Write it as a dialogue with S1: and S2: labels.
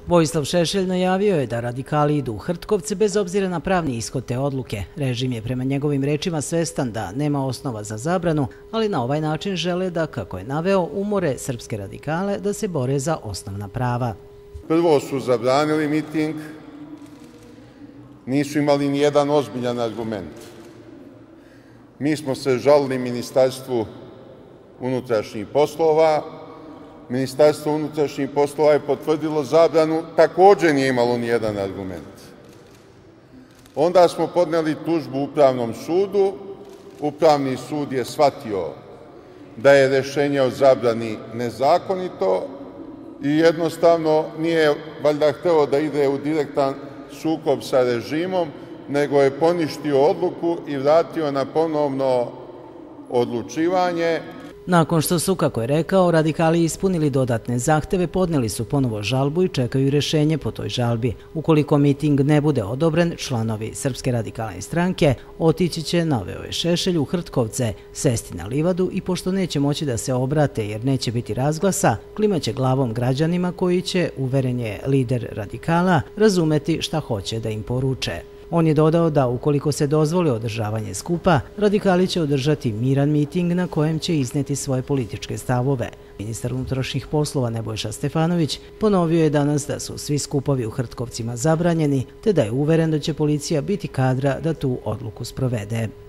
S1: Vojislav Šešelj najavio je da radikali idu u Hrtkovce bez obzira na pravni ishod te odluke. Režim je prema njegovim rečima svestan da nema osnova za zabranu, ali na ovaj način žele da, kako je naveo, umore srpske radikale da se bore za osnovna prava.
S2: Prvo su zabranili miting, nisu imali ni jedan ozbiljan argument. Mi smo se žalili Ministarstvu unutrašnjih poslova. Ministarstvo unutrašnjih poslova je potvrdilo zabranu, također nije imalo ni jedan argument. Onda smo podneli tužbu Upravnom sudu. Upravni sud je shvatio da je rešenje o zabrani nezakonito i jednostavno nije valjda hteo da ide u direktan sukob sa režimom, nego je poništio odluku i vratio na ponovno odlučivanje.
S1: Nakon što su, kako je rekao, radikali ispunili dodatne zahteve, podneli su ponovo žalbu i čekaju rešenje po toj žalbi. Ukoliko miting ne bude odobren, članovi Srpske radikalne stranke otići će, naveo je Šešelj, u Hrtkovce, sesti na livadu i pošto neće moći da se obrate jer neće biti razglasa, klimaće glavom građanima koji će, uveren je lider radikala, razumeti šta hoće da im poruče. On je dodao da ukoliko se dozvoli održavanje skupa, radikali će održati miran miting na kojem će izneti svoje političke stavove. Ministar unutrašnjih poslova Nebojša Stefanović ponovio je danas da su svi skupovi u Hrtkovcima zabranjeni, te da je uveren da će policija biti kadra da tu odluku sprovede.